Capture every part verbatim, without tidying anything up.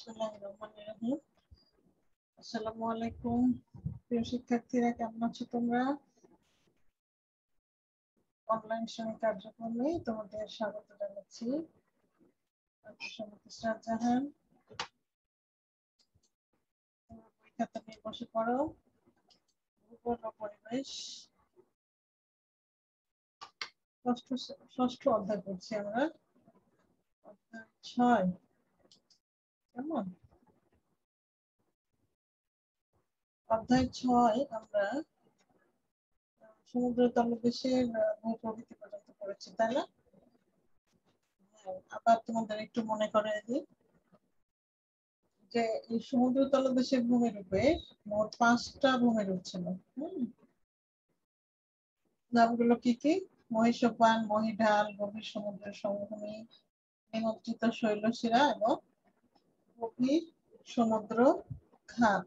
বিসমিল্লাহিররহমানিররহিম। আসসালামু আলাইকুম প্রিয় শিক্ষার্থীরা, কেমন আছো তোমরা? অনলাইন শ্রেণী কার্যক্রমে তোমাদের স্বাগত জানাচ্ছি। আমি ইশরাত জাহান। পরীক্ষাটা নিয়ে বসে পড়ো। ভূগোল ও পরিবেশ ষষ্ঠ ষষ্ঠ অধ্যায় পড়ছি আমরা, অধ্যায় ছয়। কেমন? অধ্যায় ছয় আমরা সমুদ্র তলদেশের ভূপ্রকৃতি পর্যন্ত পড়েছি, তাই না? আবার তোমাদের একটু মনে করে দিই যে এই সমুদ্র তলদেশের ভূমিরূপে মোট পাঁচটা ভূমিরূপ ছিল। নামগুলো কি কি? মহিষোপান, মহিঢাল, গভীর সমুদ্রের সমভূমি, নিমজ্জিত শৈলশিরা এবং গভীর সমুদ্র খাত।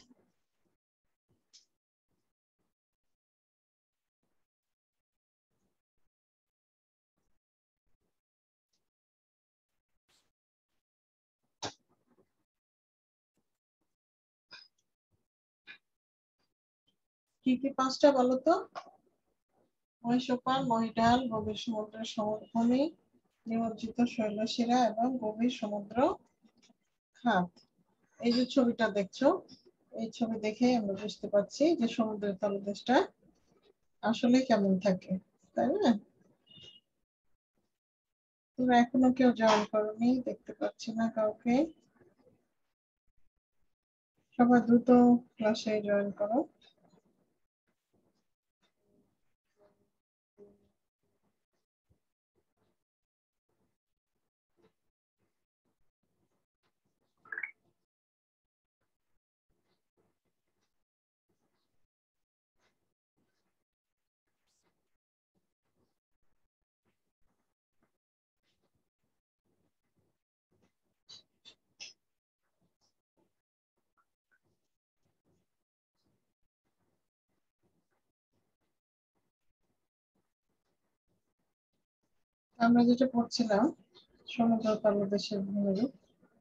কি কি পাঁচটা বলো তো? মহিষোপান, মহিঢাল, গভীর সমুদ্রের সমভূমি, নিমজ্জিত শৈলশিরা এবং গভীর সমুদ্র খাত। এই যে ছবিটা দেখছো, এই ছবি দেখে আমরা বুঝতে পারছি যে সমুদ্রের তলদেশটা আসলে কেমন থাকে, তাই না? তোমরা এখনো কেউ জয়েন করোনি, দেখতে পাচ্ছি না কাউকে। সবাই দ্রুত ক্লাসে জয়েন করো। আমরা যেটা পড়ছিলাম সমুদ্র তলদেশের ভূমিরূপ,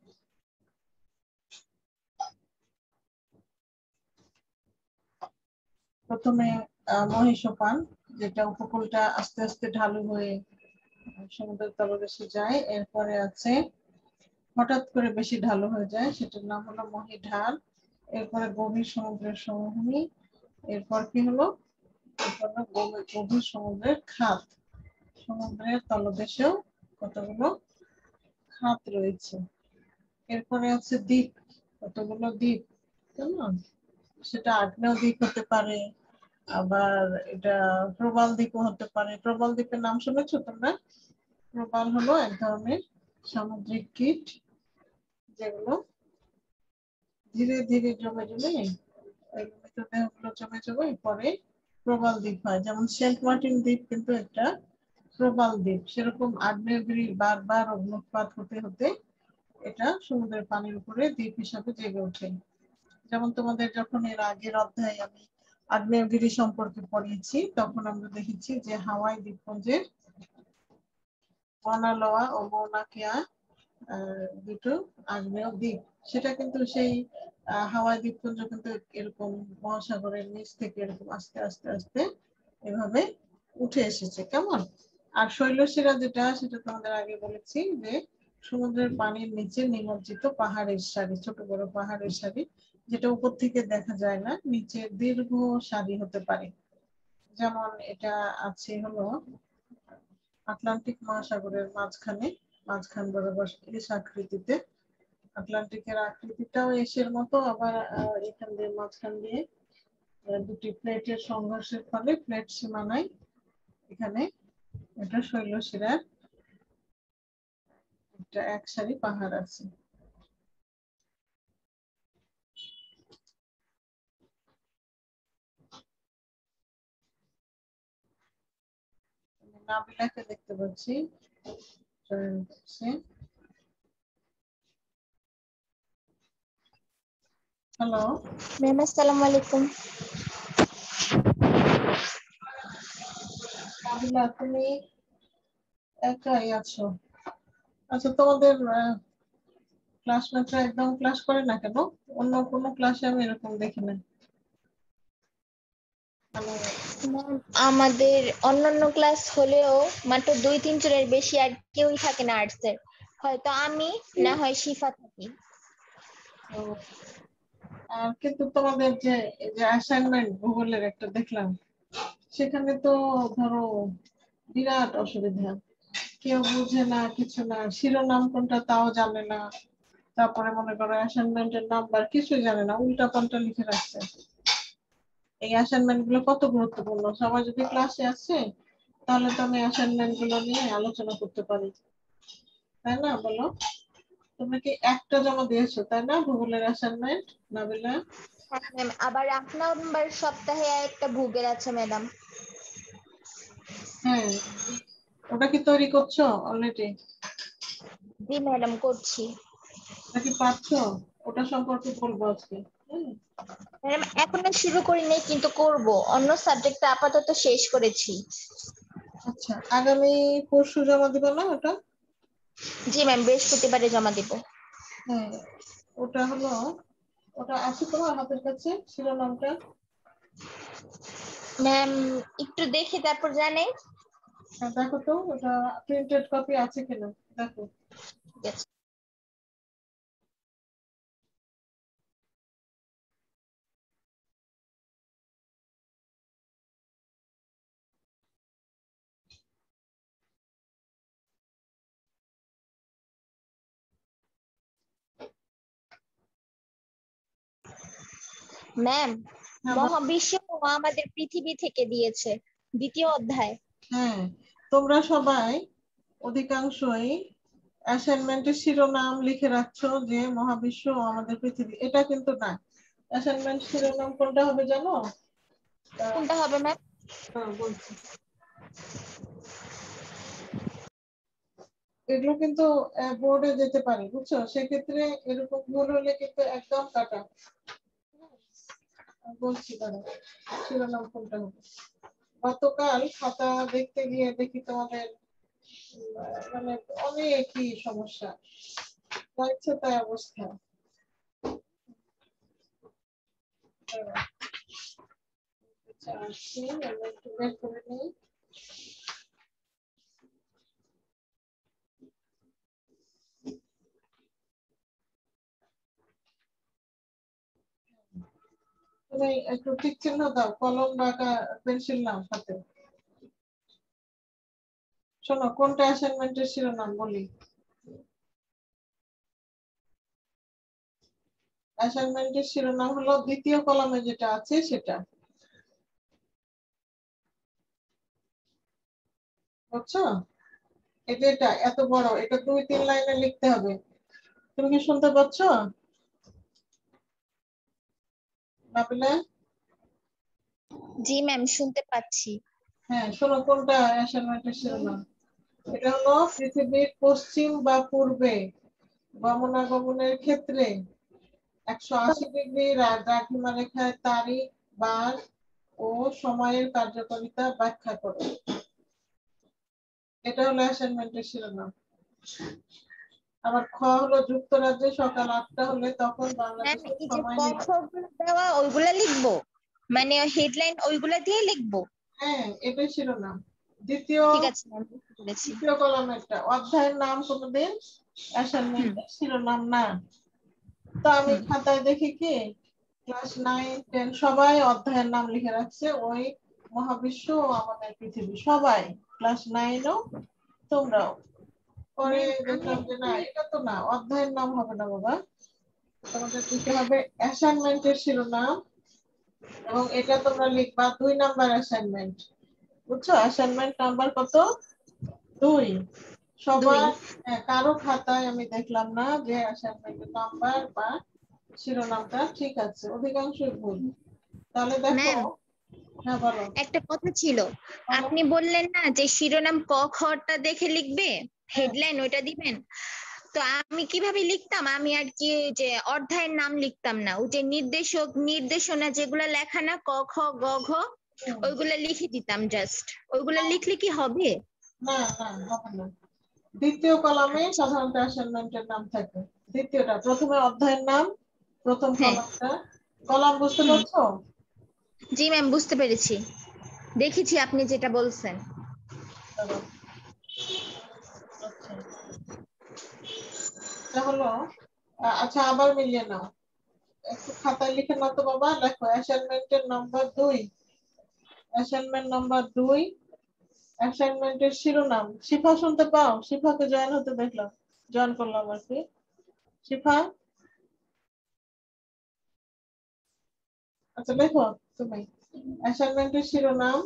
প্রথমে মহিষোপান, যেটা উপকূলটা আস্তে আস্তে ঢালু হয়ে সমুদ্রের তলদেশে যায়। এরপরে আছে হঠাৎ করে বেশি ঢালু হয়ে যায়, সেটার নাম হলো মহিঢাল। এরপরে গভীর সমুদ্রের সমভূমি। এরপর কি হলো? এরপর গভীর সমুদ্রের খাত। সমুদ্রের তলদেশেও কতগুলো খাত রয়েছে। এরপরে আছে দ্বীপ, কতগুলো দ্বীপ, কেমন? সেটা আগ্নেয় দ্বীপ হতে পারে, আবার এটা প্রবাল দ্বীপও হতে পারে। প্রবাল দ্বীপের নাম শুনেছো তোমরা? প্রবাল হলো এক ধরনের সামুদ্রিক কীট, যেগুলো ধীরে ধীরে জমে জমে মৃতদেহগুলো জমে জমে পরে প্রবাল দ্বীপ হয়। যেমন সেন্ট মার্টিন দ্বীপ কিন্তু একটা প্রবাল দ্বীপ। সেরকম আগ্নেয়গিরি বারবার অগ্নুৎপাত হতে হতে এটা সমুদ্রের পানির উপরে দ্বীপ হিসাবে জেগে ওঠে। যেমন তোমাদের যখন এর আগের অধ্যায়ে আমি আগ্নেয়গিরি সম্পর্কে পড়িয়েছি, তখন আমরা দেখেছি যে হাওয়াই দ্বীপপুঞ্জের মাউনা লোয়া ও মাউনা কেয়া দুটো আগ্নেয় দ্বীপ। সেটা কিন্তু সেই হাওয়াই দ্বীপপুঞ্জ কিন্তু এরকম মহাসাগরের নিচ থেকে এরকম আস্তে আস্তে আস্তে এভাবে উঠে এসেছে, কেমন? আর শৈলশিরা যেটা, সেটা তোমাদের আগে বলেছি যে সমুদ্রের পানির নিচে নিমজ্জিত পাহাড়ের সারি, ছোট বড় পাহাড়ের সারি, যেটা উপর থেকে দেখা যায় না, নিচে দীর্ঘ সারি হতে পারে। যেমন এটা আছে হলো আটলান্টিক মহাসাগরের মাঝখানে, মাঝখান বরাবর এস আকৃতিতে। আটলান্টিকের আকৃতিটাও এসের মতো, আবার এখান দিয়ে মাঝখান দিয়ে দুটি প্লেটের সংঘর্ষের ফলে প্লেট সীমানায় এখানে এটা শৈলশিরার একটা এক সারি পাহাড় আছে। নাবিলাকে দেখতে পাচ্ছি জয়েন করছে। হ্যালো ম্যাম, আসসালামু আলাইকুম। নাবিলা, তুমি একাই আছো? আচ্ছা, তোমাদের ক্লাসমেটরা একদম ক্লাস করে না কেন? অন্য কোনো ক্লাসে আমি এরকম দেখি না। মানে আমাদের অন্যান্য ক্লাস হলেও মাত্র দুই তিন জনের বেশি আর কেউই থাকে না আর্টসের, হয়তো আমি না হয় শিফা থাকি। ও, আর কিন্তু তোমাদের যে এই যে অ্যাসাইনমেন্ট ভূগোলের একটা দেখলাম, সেখানে তো ধরো বিরাট অসুবিধা, কেউ বুঝে না, কিছু না, শিরোনাম কোনটা তাও জানে না, তারপরে মনে করো অ্যাসাইনমেন্টের নাম্বার কিছুই জানে না, উল্টা পাল্টা লিখে রাখছে। এই অ্যাসাইনমেন্ট গুলো কত গুরুত্বপূর্ণ, সবাই যদি ক্লাসে আসে তাহলে তো আমি অ্যাসাইনমেন্ট গুলো নিয়ে আলোচনা করতে পারি, তাই না বলো? তুমি কি একটা জমা দিয়েছো তাই না ভূগোলের অ্যাসাইনমেন্ট, নাবিলা? হ্যাঁ ম্যাম, আবার এক নম্বর সপ্তাহে একটা ভূগোল আছে ম্যাডাম। হ্যাঁ, ওটা কি তৈরি করছো অলরেডি? জি ম্যাডাম, করছি। ওটা কি পাচ্ছো? ওটা সম্পর্কে বলবো আজকে। হুম, ম্যাডাম এখনো শুরু করিনি, কিন্তু করব। অন্য সাবজেক্টটা আপাতত শেষ করেছি। আচ্ছা, আগামী পরশু জমা দিবে না ওটা? জি ম্যাম, বৃহস্পতিবারে জমা দিব। হ্যাঁ, ওটা হলো, ওটা আছে তোমার হাতের কাছে শিরোনামটা? ম্যাম একটু দেখি তারপর জানে। হ্যাঁ, দেখো তো ওটা প্রিন্টেড কপি আছে কিনা দেখো। ঠিক আছে ম্যাম। হ্যাঁ বল- মহাবিশ্ব আমাদের পৃথিবী থেকে দিয়েছে, দ্বিতীয় অধ্যায়। হ্যাঁ, তোমরা সবাই অধিকাংশই অ্যাসাইনমেন্টের শিরোনাম লিখে রাখছো যে মহাবিশ্ব ও আমাদের পৃথিবী, এটা কিন্তু না। অ্যাসাইনমেন্ট শিরোনাম কোনটা হবে জানো? আহ, কোনটা হবে ম্যাম? হ্যাঁ, বলছি। এগুলো কিন্তু বোর্ডে যেতে পারে, বুঝছো? সেক্ষেত্রে এরকম ভুল হলে কিন্তু একদম কাটা। আমি বলছি দাঁড়াও, শিরোনাম কোনটা হবে। গতকাল খাতা দেখতে গিয়ে দেখি তোমাদের উম, মানে অনেকই সমস্যা, যাচ্ছে তাই অবস্থা। দাঁড়াও, আচ্ছা, আসছি, আমি একটু বের করে নিই। তুমি একটু টিক চিহ্ন দাও, কলম বা পেন্সিল নাও হাতে। শোনো, কোনটা অ্যাসাইনমেন্টের শিরোনাম বলি। অ্যাসাইনমেন্টের শিরোনাম হলো দ্বিতীয় কলামে যেটা আছে সেটা, বুঝছো? এটা এটা এত বড়, এটা দুই তিন লাইনে লিখতে হবে। তুমি কি শুনতে পাচ্ছ নাবিলা? জি ম্যাম, শুনতে পাচ্ছি। হ্যাঁ, শোনো, কোনটা অ্যাসাইনমেন্টের শিরোনাম। এটা হলো পৃথিবীর পশ্চিম বা পূর্বে গমনাগমনের ক্ষেত্রে একশো আশি ডিগ্রি দ্রাঘিমা রেখায় তারিখ, বার ও সময়ের কার্যকারিতা ব্যাখ্যা করো। এটা হলো অ্যাসাইনমেন্টের শিরোনাম। আবার খ হলো যুক্তরাজ্যে সকাল আটটা হলে তখন ম্যাম বাংলাদেশের এই যে সময় ক খ নির্ধারণ। গুলো দেওয়া ওইগুলা লিখবো, মানে হেডলাইন ওইগুলা দিয়ে লিখবো? হ্যাঁ, এটাই শিরোনাম। দ্বিতীয় ঠিক আছে ম্যাম, বুঝতে পেরেছি। দ্বিতীয় কলামেরটা অধ্যায়ের নাম কোনোদিন হুম অ্যাসাইনমেন্টের শিরোনাম না। তো আমি হুম খাতায় দেখি কি ক্লাস নাইন টেন সবাই অধ্যায়ের নাম লিখে রাখছে ওই মহাবিশ্ব ও আমাদের পৃথিবী, সবাই, ক্লাস নাইনও, তোমরাও। পরে ম্যাম আমি দেখলাম যে না, এটা তো না, অধ্যায়ের নাম হবে না বাবা, তোমাদের দিতে হবে অ্যাসাইনমেন্টের শিরোনাম, এবং এটা তোমরা লিখবা দুই নাম্বার অ্যাসাইনমেন্ট, বুঝছো? অ্যাসাইনমেন্ট নাম্বার কত? দুই। দুই। সবার হ্যাঁ, কারো খাতায় আমি দেখলাম না যে অ্যাসাইনমেন্টের নাম্বার বা শিরোনামটা ঠিক আছে, অধিকাংশই ভুল। তাহলে দেখো। ম্যাম হ্যাঁ বলো। একটা কথা ছিল, বলো। আপনি বললেন না যে শিরোনাম ক খটা দেখে লিখবে, হ্যাঁ, হেডলাইন ওইটা দিবেন। তো আমি কিভাবে লিখতাম, আমি আর কি যে অধ্যায়ের নাম লিখতাম না, ওই যে নির্দেশক নির্দেশনা যেগুলা লেখা না, ক খ গ ঘ, হুম, ওইগুলা লিখে দিতাম জাস্ট। ওইগুলা না লিখলে কি হবে? না না, হবে না। দ্বিতীয় কলামে সাধারণত অ্যাসাইনমেন্টের নাম থাকে। দ্বিতীয়টা প্রথমে অধ্যায়ের নাম প্রথম হ্যাঁ কলামটা কলাম বুঝতে হুম পারছো? জি ম্যাম বুঝতে পেরেছি দেখেছি আপনি যেটা বলছেন দাঁড়াও। আচ্ছা এটা হলো আ- আচ্ছা আবার মিলিয়ে নাও একটু খাতায় লিখে নাও তো বাবা দেখো অ্যাসাইনমেন্টের নাম্বার দুই অ্যাসাইনমেন্ট নাম্বার দুই অ্যাসাইনমেন্টের শিরোনাম শিফা শুনতে পাও শিফাকে জয়েন হতে দেখলাম জয়েন করলাম আর কি শিফা আচ্ছা দেখো তুমি অ্যাসাইনমেন্টের শিরোনাম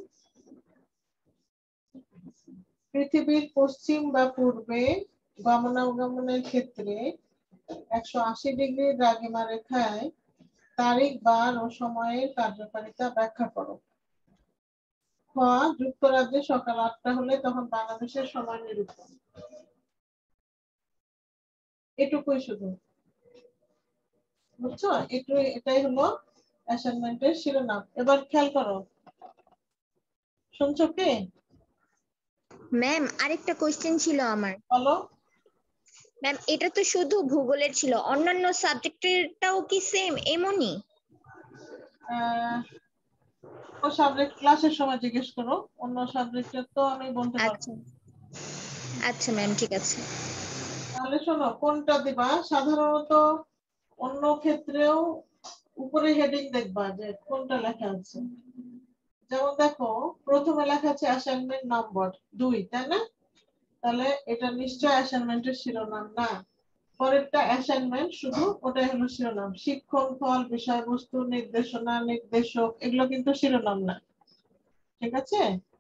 পৃথিবীর পশ্চিম বা পূর্বে গমনাগমনের ক্ষেত্রে একশো আশি ডিগ্রি দ্রাঘিমা রেখায় তারিখ বার ও সময়ের কার্যকারিতা ব্যাখ্যা করো। খ যুক্তরাজ্যে সকাল আটটা হলে তখন বাংলাদেশের সময় নিরূপণ। এটুকুই শুধু বুঝছো একটু এটাই হলো অ্যাসাইনমেন্টের শিরোনাম এবার খেয়াল করো শুনছো কি ম্যাম আরেকটা কোশ্চেন ছিল আমার বলো ম্যাম এটা তো শুধু ভূগোলের ছিল অন্যান্য সাবজেক্টেরটাও কি সেম এমনই আহ সাবজেক্ট ক্লাসের সময় জিজ্ঞেস করো অন্য সাবজেক্টের তো আমি বলতে পারবো আচ্ছা আচ্ছা ম্যাম ঠিক আছে তাহলে শোনো কোনটা দিবা সাধারণত অন্য ক্ষেত্রেও উপরে হেডিং দেখবা যে কোনটা লেখা আছে যেমন দেখো প্রথমে লেখা আছে অ্যাসাইনমেন্ট নম্বর দুই তাই না তাহলে এটা নিশ্চয় অ্যাসাইনমেন্টের শিরোনাম না পরেরটা অ্যাসাইনমেন্ট শুধু ওটাই হলো শিরোনাম শিক্ষণ ফল বিষয়বস্তু নির্দেশনা নির্দেশক এগুলো কিন্তু শিরোনাম না ঠিক আছে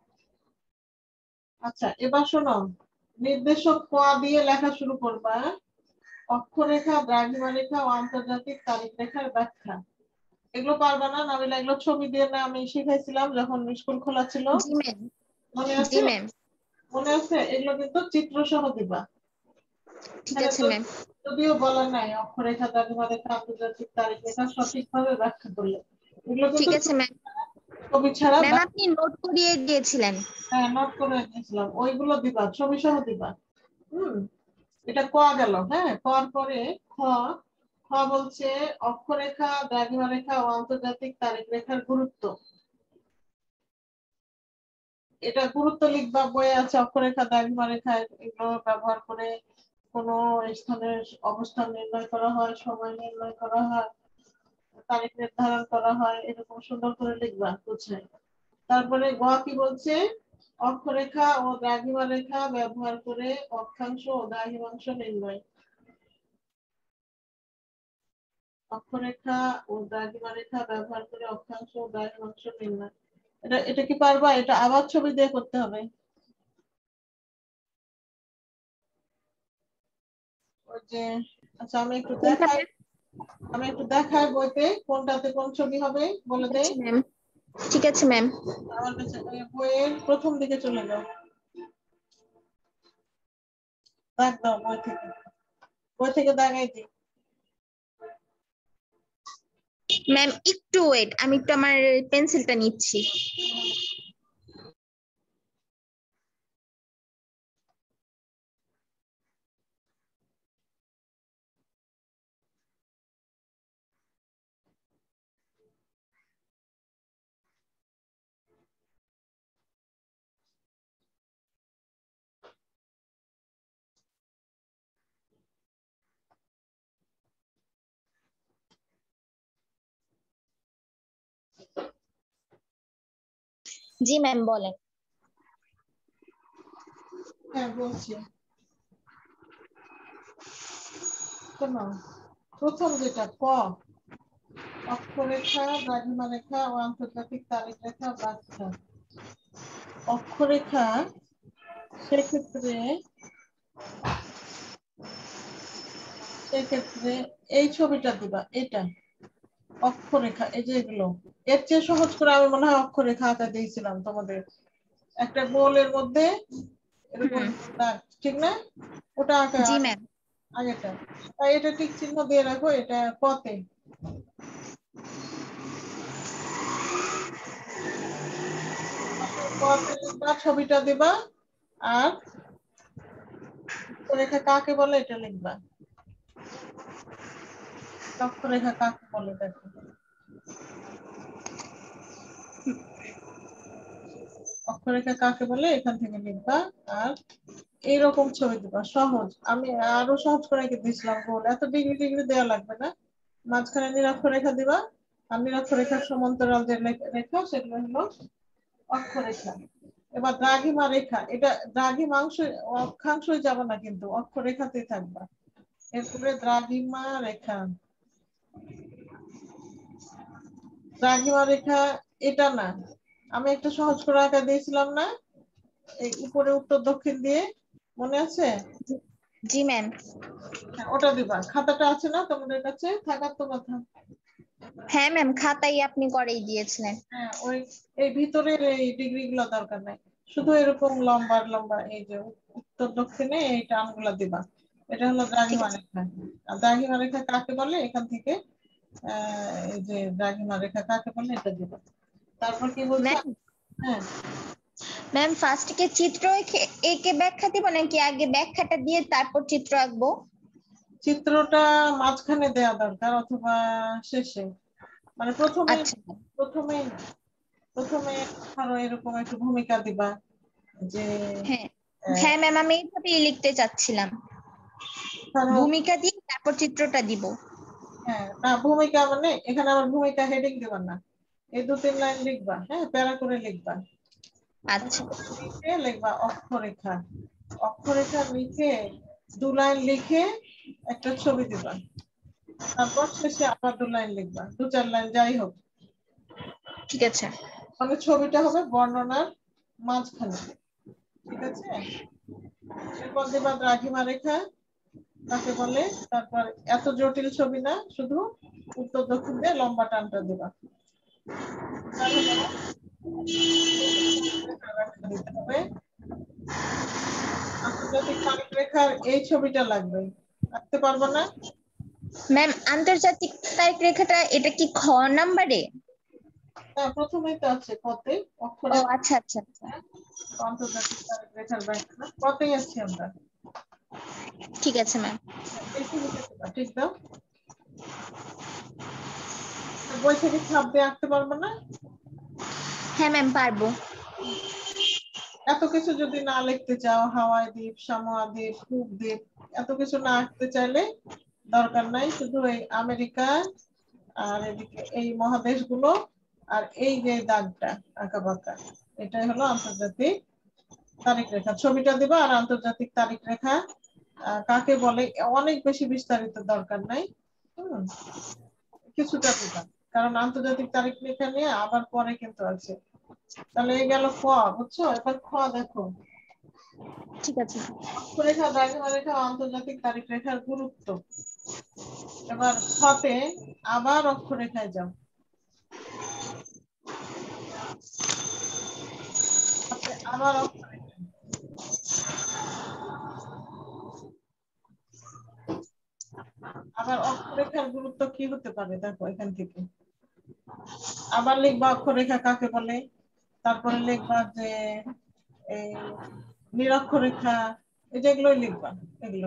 আচ্ছা এবার শোনো নির্দেশক ক দিয়ে লেখা শুরু করবা অক্ষরেখা দ্রাঘিমা রেখা ও আন্তর্জাতিক তারিখ রেখার ব্যাখ্যা এগুলো পারবা না নামিলা এগুলো ছবি দিয়ে না আমি শিখাইছিলাম যখন স্কুল খোলা ছিল জি ম্যাম মনে জি আছে ম্যাম মনে আছে এগুলো কিন্তু চিত্র সহ দিবা ঠিক এখানে আছে তো ম্যাম যদিও বলা নাই অক্ষরেখা দ্রাঘিমা রেখা আন্তর্জাতিক তারিখ রেখা সঠিকভাবে ব্যাখ্যা করলে এগুলো ঠিক কিন্তু আছে ম্যাম ছবি ছাড়া ম্যাম আপনি নোট করিয়ে দিয়েছিলেন হ্যাঁ নোট করে দিয়েছিলাম ওইগুলো দিবা ছবি সহ দিবা হুম এটা ক গেল হ্যাঁ কর পরে খ খ বলছে অক্ষরেখা দ্রাঘিমা রেখা ও আন্তর্জাতিক তারিখ রেখার গুরুত্ব এটা গুরুত্ব লিখবা বইয়ে আছে অক্ষরেখা দ্রাঘিমা রেখা এগুলো ব্যবহার করে কোন স্থানের অবস্থান নির্ণয় করা হয় সময় নির্ণয় করা হয় তারিখ নির্ধারণ করা হয় এরকম সুন্দর করে লিখবা বুঝাই তারপরে গ কি বলছে অক্ষরেখা ও দ্রাঘিমা রেখা ব্যবহার করে অক্ষাংশ ও দ্রাঘিমাংশ নির্ণয় অক্ষরেখা ও দ্রাঘিমা রেখা ব্যবহার করে অক্ষাংশ ও দ্রাঘিমাংশ নির্ণয় এটা এটা কি পারবা এটা আবার ছবি দিয়ে করতে হবে ওই যে আচ্ছা আমি একটু কোনটা দেখাই ম্যাম আমি একটু দেখাই বইতে কোনটাতে কোন ছবি হবে বলে দেই আচ্ছা ম্যাম ঠিক আছে ম্যাম আমার কাছে বইয়ের প্রথম দিকে চলে যাও দাগ দাও বই থেকে বই থেকে দাগাই দিই ম্যাম একটু ওয়েট আমি একটু আমার পেন্সিলটা নিচ্ছি জি ম্যাম বলেন হ্যাঁ বলছি শোনো প্রথম যেটা ক অক্ষরেখা দ্রাঘিমা রেখা ও আন্তর্জাতিক তারিখ রেখা ব্যাখ্যা অক্ষরেখা সেক্ষেত্রে সেক্ষেত্রে এই ছবিটা দিবা এটা অক্ষরেখা এই যে এগুলো এর চেয়ে সহজ করে আমি মনে হয় অক্ষরেখা আঁকা দিয়েছিলাম তোমাদের একটা গোলের মধ্যে এরকম হুম দাগ ঠিক না ওটা আঁকা জি আগে ম্যাম আগেটা তাই এটা টিক চিহ্ন দিয়ে রাখো এটা পথে পথে লিখবা ছবিটা দিবা আর অক্ষরেখা কাকে বলে এটা লিখবা অক্ষরেখা কাকে বলে দেখো, অক্ষরেখা কাকে বলে এখান থেকে লিখবা। আর এইরকম ছবি দিবা, সহজ। আমি আরো সহজ করে দিয়েছিলাম গোল, এত ডিগ্রি ডিগ্রি দেওয়া লাগবে না। মাঝখানে নিরক্ষরেখা দিবা, আর নিরক্ষরেখার সমান্তরাল যে রেখা সেগুলো হলো অক্ষরেখা। এবার দ্রাঘিমা রেখা, এটা দ্রাঘিমা অংশ অক্ষাংশই যাবে না, কিন্তু অক্ষরেখাতেই থাকবা। এরপরে দ্রাঘিমা রেখা, দ্রাঘিমা রেখা এটা না, আমি একটা সহজ করে আঁকা দিয়েছিলাম না, এই উপরে উত্তর দক্ষিণ দিয়ে, মনে আছে? জি ম্যাম। ওটা দিবা। খাতাটা আছে না তোমাদের কাছে? থাকার তো কথা। হ্যাঁ ম্যাম, খাতাই আপনি করেই দিয়েছিলেন। হ্যাঁ, ওই এই ভিতরের এই ডিগ্রি গুলো দরকার নাই, শুধু এরকম লম্বা লম্বা এই যে উত্তর দক্ষিণে এই টানগুলা দিবা। এটা হলো দ্রাঘিমা রেখা। আর দ্রাঘিমা রেখা কাকে বলে এখান থেকে আহ এই যে দ্রাঘিমা রেখা কাকে বলে এটা দিবা। তারপর কি বলছে? ম্যাম হ্যাঁ, ম্যাম ফার্স্ট কে চিত্র এঁকে এঁকে ব্যাখ্যা দিব নাকি আগে ব্যাখ্যাটা দিয়ে তারপর চিত্র আঁকবো? চিত্রটা মাঝখানে দেয়া দরকার, অথবা শেষে, মানে প্রথমে আচ্ছা প্রথমেই না, প্রথমে ধরো এরকম একটু ভূমিকা দিবা যে হ্যাঁ আহ, হ্যাঁ ম্যাম, আমি এইভাবেই লিখতে চাচ্ছিলাম, ধরো ভূমিকা দিয়ে তারপর চিত্রটা দিব। হ্যাঁ, না ভূমিকা মানে এখানে আবার ভূমিকা হেডিং দিবা না, এই দু তিন লাইন লিখবা, হ্যাঁ প্যারা করে লিখবা। প্যারা আচ্ছা করে লিখে লিখবা অক্ষরেখা, অক্ষরেখা লিখে দু লাইন লিখে একটা ছবি দিবা। তারপর শেষে আবার দু লাইন লিখবা, দু চার লাইন যাই হোক, ঠিক আছে। মানে ছবিটা হবে বর্ণনার মাঝখানে, ঠিক আছে? এরপর দিবা দ্রাঘিমা রেখা কাকে বলে, তারপর এত জটিল ছবি না, শুধু উত্তর দক্ষিণ দিয়ে লম্বা টানটা দিবা। আর হলো ব্যাখ্যা দিতে হবে, আন্তর্জাতিক তারিখ রেখার এই ছবিটা লাগবে, রাখতে পারবো না? ম্যাম আন্তর্জাতিক তারিখ রেখাটা এটা কি খ নাম্বারে? না, প্রথমেই তো আছে কতে, ও অক্ষরে আচ্ছা আচ্ছা আচ্ছা, আন্তর্জাতিক তারিখ রেখার ব্যাখ্যা, কতেই আছি আমরা। ঠিক আছে ম্যাম। এই ছবিটা দিবা, ঠিক দাও। বই থেকে ছাপ দিয়ে আঁকতে পারবো না? হ্যাঁ ম্যাম পারবো। এত কিছু যদি না লিখতে চাও, হাওয়াই দ্বীপ, সামোয়া দ্বীপ, কুক দ্বীপ, এত কিছু না আঁকতে চাইলে দরকার নাই, শুধু এই আমেরিকা আর এদিকে এই মহাদেশগুলো আর এই যে দাগটা আঁকা বাঁকা, এটাই হলো আন্তর্জাতিক তারিখ রেখা। ছবিটা দিবা। আর আন্তর্জাতিক তারিখ রেখা আহ, কাকে বলে অনেক বেশি বিস্তারিত দরকার নাই, হম কিছুটা দিবা, কারণ আন্তর্জাতিক তারিখ রেখা নিয়ে আবার পরে কিন্তু আছে। তাহলে এই গেল ক, বুঝছো? এবার খ দেখো, ঠিক আছে। অক্ষরেখা, দ্রাঘিমা রেখা, আন্তর্জাতিক তারিখ রেখার গুরুত্ব। এবার খতে আবার অক্ষরেখায় যাও, খতে আবার অক্ষরেখায়, আবার অক্ষরেখার গুরুত্ব কি হতে পারে দেখো এখান থেকে। আবার লিখবা অক্ষরেখা কাকে বলে, তারপরে লিখবা যে এই নিরক্ষরেখা, এই যেগুলোই লিখবা এগুলো।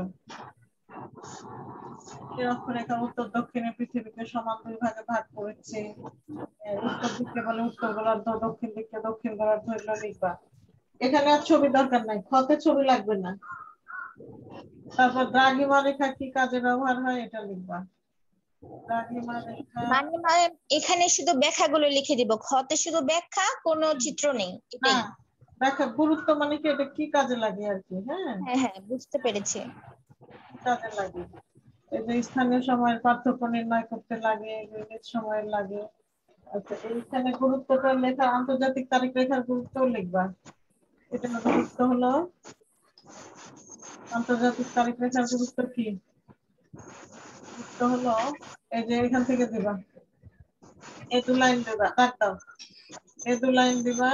নিরক্ষরেখা উত্তর দক্ষিণে পৃথিবীকে সমান দুই ভাগে ভাগ করেছে, উত্তর দিককে বলে উত্তর গোলার্ধ, দক্ষিণ দিককে দক্ষিণ গোলার্ধ, এগুলো লিখবা। এখানে আর ছবি দরকার নাই, খতে ছবি লাগবে না। তারপর দ্রাঘিমা রেখা কি কাজে ব্যবহার হয় এটা লিখবা। দ্রাঘিমা রেখা, মানে ম্যাম এখানে শুধু ব্যাখ্যাগুলো লিখে দিব, খতে শুধু ব্যাখ্যা, কোনো চিত্র নেই, না এটাই? দেখা গুরুত্ব মানে কি, এটা কি কাজে লাগে আর কি। হ্যাঁ, হ্যাঁ হ্যাঁ বুঝতে পেরেছি। কি কাজে লাগে, এই যে স্থানীয় সময়ের পার্থক্য নির্ণয় করতে লাগে, ইউনিট সময়ের লাগে। আচ্ছা, এইখানে গুরুত্বটা লেখা, আন্তর্জাতিক তারিখ রেখার গুরুত্ব লিখবা। এটা গুরুত্ব হলো, আন্তর্জাতিক তারিখ রেখার গুরুত্ব কি, গুরুত্ব হলো এই যে এখান থেকে দিবা, এই দু লাইন দিবা, দাগ দাও, এই দু লাইন দিবা।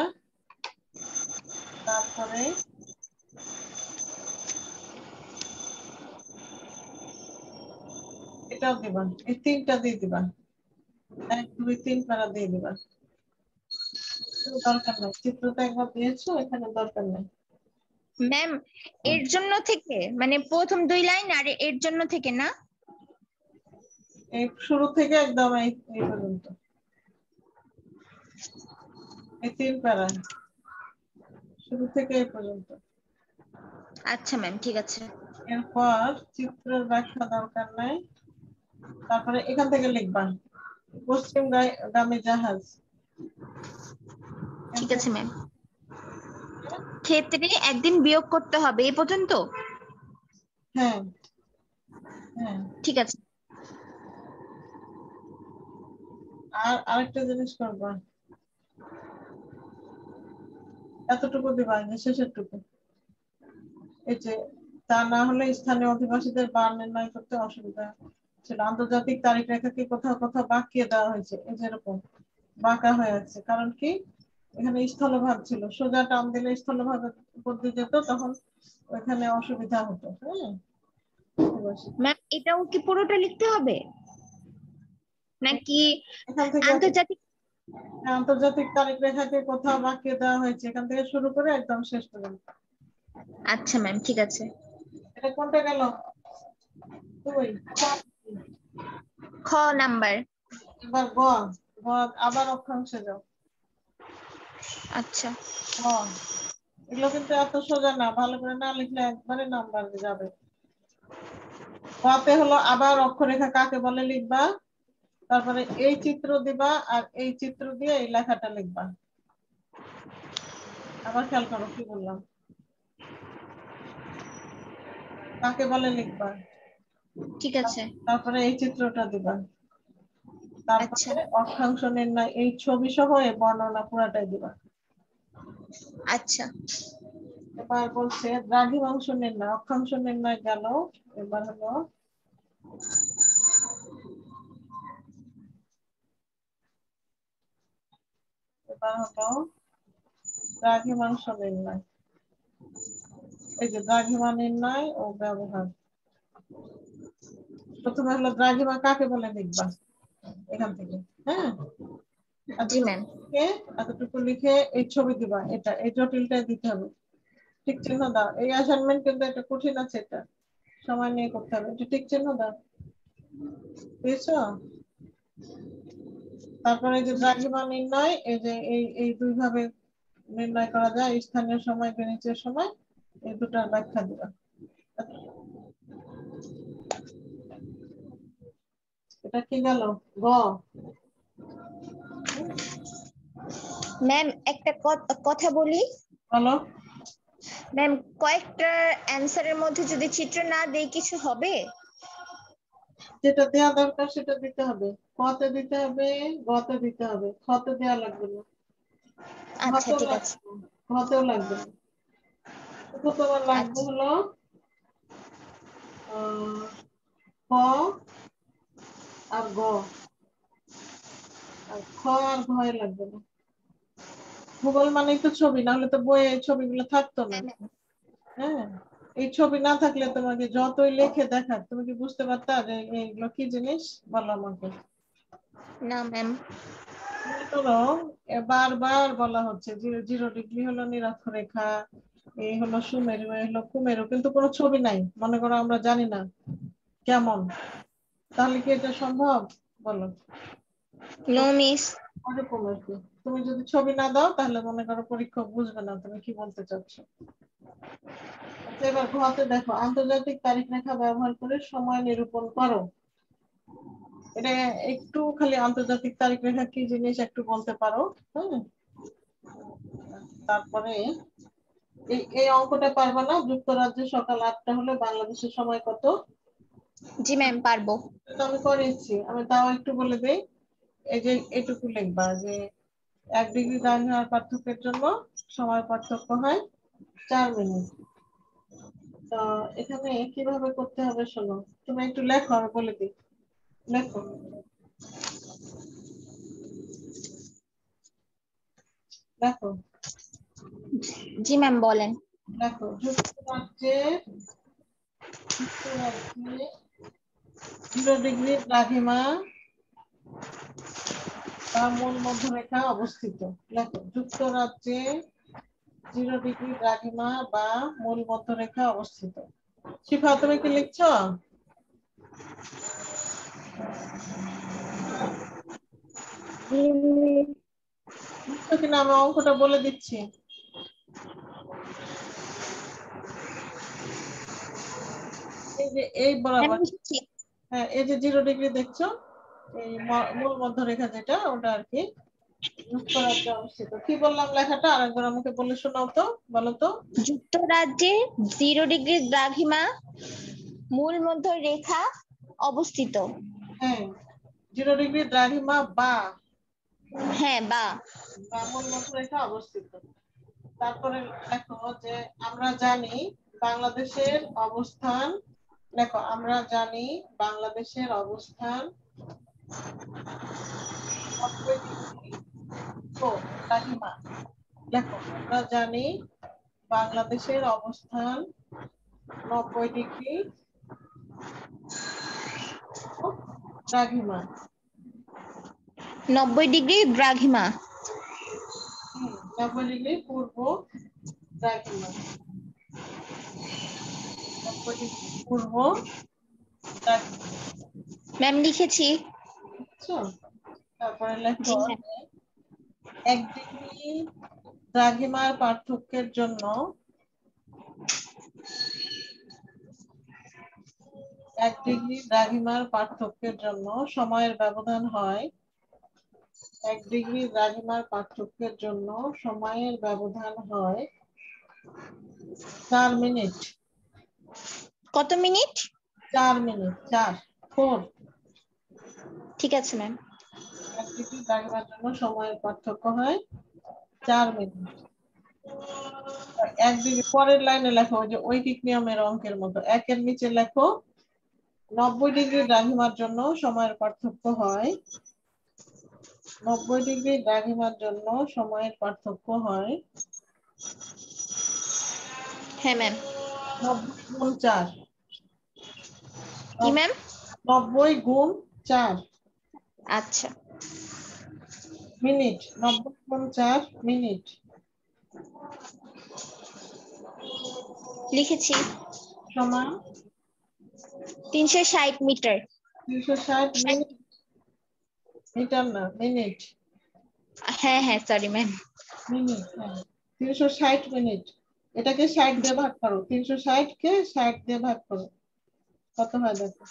তারপরে এটাও দিবা, এই তিনটা দিয়ে দিবা, এক দুই তিন পারা দিয়ে দিবা। দরকার নাই, চিত্রটা একবার দিয়েছো, এখানে দরকার নাই। ম্যাম এর জন্য থেকে মানে প্রথম দুই লাইন আর এর জন্য থেকে না? এই শুরু থেকে একদম এই এই পর্যন্ত, এই তিন প্যারা শুরু থেকে এই পর্যন্ত। আচ্ছা ম্যাম, ঠিক আছে। এরপর চিত্রের ব্যাখ্যা দরকার নাই, তারপরে এখান থেকে লিখবা পশ্চিমগামী জাহাজ। ঠিক আছে ম্যাম। ক্ষেত্রে একদিন বিয়োগ করতে হবে এই পর্যন্ত? হ্যাঁ হ্যাঁ। ঠিক আছে। আর আরেকটা জিনিস করবা, এতটুকু দিবা যে শেষের টুকু, এই যে তা না হলে স্থানীয় অধিবাসীদের বার নির্ণয় করতে অসুবিধা ছিল। আন্তর্জাতিক তারিখ রেখাকে কোথাও কোথাও বাঁকিয়ে দেওয়া হয়েছে, এই যেরকম বাঁকা হয়ে আছে, কারণ কি এখানে স্থলভাগ ছিল, সোজা টান দিলে স্থলভাগের উপর দিয়ে যেত, তখন ওইখানে অসুবিধা হতো। হ্যাঁ ম্যাম এটাও কি পুরোটা লিখতে হবে নাকি এখান থেকে আন্তর্জাতিক? আন্তর্জাতিক তারিখ রেখাকে কোথাও বাঁকিয়ে দেওয়া হয়েছে, এখান থেকে শুরু করে একদম শেষ পর্যন্ত। আচ্ছা ম্যাম, ঠিক আছে। এটা কোনটা গেল? দুই। খ নাম্বার। এবার গ, গ আবার অক্ষাংশে যাও। আচ্ছা। গ এগুলো কিন্তু এত সোজা না, ভালো করে না লিখলে একবারে নাম্বার যাবে। গতে হলো আবার অক্ষরেখা কাকে বলে লিখবা, তারপরে এই চিত্র দিবা আর এই চিত্র দিয়ে এই লেখাটা লিখবা। আবার খেয়াল করো কি বললাম, কাকে বলে লিখবা, ঠিক আছে। তারপরে এই চিত্রটা দিবা, আচ্ছা তারপরে অক্ষাংশ নির্ণয় এই ছবি সহ এই বর্ণনা পুরাটাই দিবা। আচ্ছা। এবার বলছে দ্রাঘিমাংশ নির্ণয়, অক্ষাংশ নির্ণয় গেল, এবার হলো এবার হলো দ্রাঘিমাংশ নির্ণয়। এই যে দ্রাঘিমা নির্ণয় ও ব্যবহার। প্রথমে হলো দ্রাঘিমা কাকে বলে লিখবা এখান থেকে। হ্যাঁ জি ম্যাম। এতটুকু লিখে এই ছবি দিবা, এটা এই জটিলটাই দিতে হবে, ঠিক চিহ্ন দাও। এই অ্যাসাইনমেন্ট কিন্তু এটা কঠিন আছে, এটা সময় নিয়ে করতে হবে, এটা ঠিক চিহ্ন দাও, বুঝছো? তারপরে এই যে দ্রাঘিমা নির্ণয়, এই যে এই এই দুই ভাবে নির্ণয় করা যায়, স্থানীয় সময় গ্রীনিচের সময়, এই দুটার ব্যাখ্যা দিবা। এটা কি গেল? গ। ম্যাম একটা কথা বলি। বলো। ম্যাম কয়েকটা অ্যানসারের মধ্যে যদি চিত্র না দেই কিছু হবে? যেটা দেওয়া দরকার সেটা দিতে হবে, কতে দিতে হবে, গতে দিতে হবে, খতে দেওয়া লাগবে না, আচ্ছা ঘতেও ঠিক আছে। লাগবে না, ঘতেও লাগবে না। শুধু তোমার লাগবে আচ্ছা হলো আহ ক আর গ, আর খ আর ঘয়ে লাগবে না। ভূগোল মানেই তো ছবি, না হলে তো বইয়ে এই ছবিগুলো থাকতো না। হ্যাঁ এই ছবি না থাকলে তোমাকে যতই লেখে দেখার, তুমি কি বুঝতে পারতা যে এইগুলো কি জিনিস? বলো আমাকে। না ম্যাম। মনে করো বারবার বলা হচ্ছে যে জিরো ডিগ্রি হলো নিরক্ষরেখা, এই হলো সুমেরু, এই হলো কুমেরু, কিন্তু কোনো ছবি নাই, মনে করো আমরা জানি না কেমন, তাহলে কি এটা সম্ভব? বলো। No miss. ওরকম আর কি, তুমি যদি ছবি না দাও তাহলে মনে করো পরীক্ষক বুঝবে না তুমি কি বলতে চাচ্ছ। আচ্ছা এবার ঘতে দেখো, আন্তর্জাতিক তারিখ রেখা ব্যবহার করে সময় নিরূপণ করো। এটা একটু খালি আন্তর্জাতিক তারিখ রেখা কি জিনিস একটু বলতে পারো। হ্যাঁ তারপরে এই এই অঙ্কটা পারবা না, যুক্তরাজ্যে সকাল আটটা হলে বাংলাদেশের সময় কত? জি ম্যাম পারবো। এটা আমি করেছি, আমি তাও একটু বলে দেই। এই যে এটুকু লিখবা যে এক ডিগ্রি দ্রাঘিমার পার্থক্যের জন্য সময় পার্থক্য হয় চার মিনিট। তো এখানে কিভাবে করতে হবে শোনো, তুমি একটু লেখো আমি বলে দিই। লেখো লেখো জি ম্যাম বলেন। লেখো যুক্তরাজ্যে যুক্তরাজ্যে জিরো ডিগ্রি দ্রাঘিমা বা মূল মধ্যরেখা অবস্থিত। লেখো যুক্তরাজ্যে জিরো ডিগ্রি দ্রাঘিমা বা মূল মধ্যরেখা অবস্থিত। শিফা তুমি কি লিখছো? বুঝছো কিনা আমি অঙ্কটা বলে দিচ্ছি। এই যে এই বরাবর, হ্যাঁ এই যে জিরো ডিগ্রি দেখছো, এই মূল মধ্যরেখা যেটা ওটা আর কি যুক্তরাজ্যে অবস্থিত। কি বললাম লেখাটা আরেকবার আমাকে বলে শোনাও তো, বলো তো। যুক্তরাজ্যে জিরো ডিগ্রি দ্রাঘিমা মূল মধ্যরেখা অবস্থিত। হ্যাঁ, জিরো ডিগ্রি দ্রাঘিমা বা হ্যাঁ বা বা মূল মধ্যরেখা অবস্থিত। তারপরে লেখো যে আমরা জানি বাংলাদেশের অবস্থান, দেখো আমরা জানি বাংলাদেশের অবস্থান নব্বই ডিগ্রি দ্রাঘিমা। দেখো আমরা জানি বাংলাদেশের অবস্থান নব্বই ডিগ্রি দ্রাঘিমা। নব্বই ডিগ্রি দ্রাঘিমা হম নব্বই ডিগ্রি পূর্ব দ্রাঘিমা, নব্বই ডিগ্রি পূর্ব দ্রাঘিমা। ম্যাম লিখেছি। বুঝছো? তারপরে লেখো জি ম্যাম। এক ডিগ্রি দ্রাঘিমার পার্থক্যের জন্য এক ডিগ্রি দ্রাঘিমার পার্থক্যের জন্য সময়ের ব্যবধান হয় এক ডিগ্রি দ্রাঘিমার পার্থক্যের জন্য সময়ের ব্যবধান হয় চার মিনিট। কত মিনিট? চার মিনিট, চার ফোর। ঠিক আছে ম্যাম। এক ডিগ্রি দ্রাঘিমার জন্য সময়ের পার্থক্য হয় চার মিনিট। এক ডিগ্রি পরের লাইনে লেখো যে ঐকিক নিয়মের অঙ্কের মতো, একের নিচে লেখো নব্বই ডিগ্রি দ্রাঘিমার জন্য সময়ের পার্থক্য হয় নব্বই ডিগ্রি দ্রাঘিমার জন্য সময়ের পার্থক্য হয় হ্যাঁ ম্যাম। নব্বই গুণ চার। কি ম্যাম? নব্বই গুণ চার আচ্ছা মিনিট। নব্বই গুণ চার মিনিট লিখেছি। সমান তিনশো ষাট মিটার। তিনশো ষাট মিনিট, মিটার না মিনিট। হ্যাঁ হ্যাঁ সরি ম্যাম। মিনিট, হ্যাঁ তিনশো ষাট মিনিট। এটাকে ষাট দিয়ে ভাগ করো, তিনশো ষাট কে ষাট দিয়ে ভাগ করো, কত হয় দেখো।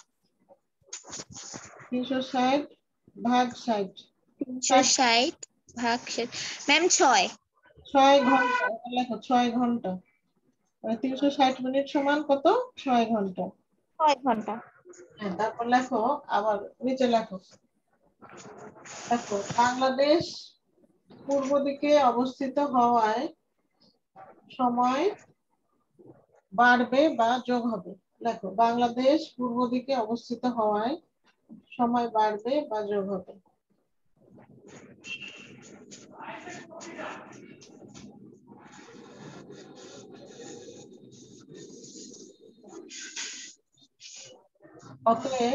তিনশো ষাট ভাগ ষাট, তিনশো ষাট ভাগ ম্যাম ছয়। ছয় ঘন্টা। লেখো ছয় ঘন্টা। তিনশো ষাট মিনিট সমান কত? ছয় ঘন্টা। ছয় ঘন্টা। হ্যাঁ তারপর লেখো আবার নিচে লেখো, দেখো বাংলাদেশ পূর্ব দিকে অবস্থিত হওয়ায় সময় বাড়বে বা যোগ হবে। দেখো বাংলাদেশ পূর্ব দিকে অবস্থিত হওয়ায় সময় বাড়বে বা যোগ হবে। অতএব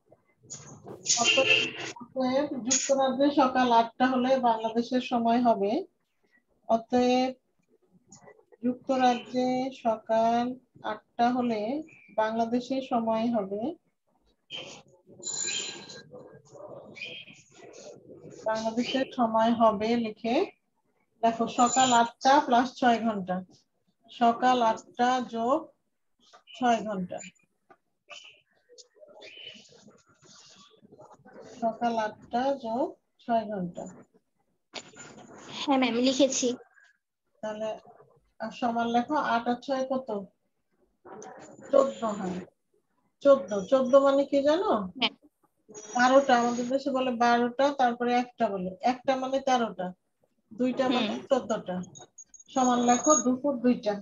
অতএব যুক্তরাজ্যে সকাল আটটা হলে বাংলাদেশের সময় হবে অতএব যুক্তরাজ্যে সকাল আটটা হলে বাংলাদেশের সময় হবে বাংলাদেশের সময় হবে লিখে দেখো সকাল আটটা প্লাস ছয় ঘন্টা, সকাল আটটা যোগ ছয় ঘন্টা, সকাল আটটা যোগ ছয় ঘন্টা। হ্যাঁ ম্যাম লিখেছি। তাহলে সমান লেখো আট আর ছয় কত? চোদ্দ হয়। চোদ্দ, চোদ্দ মানে কি জানো? হ্যাঁ। বারোটা, আমাদের দেশে বলে বারোটা, তারপরে একটা বলে, একটা মানে তেরোটা, দুইটা মানে চোদ্দটা। সমান লেখো দুপুর দুইটা।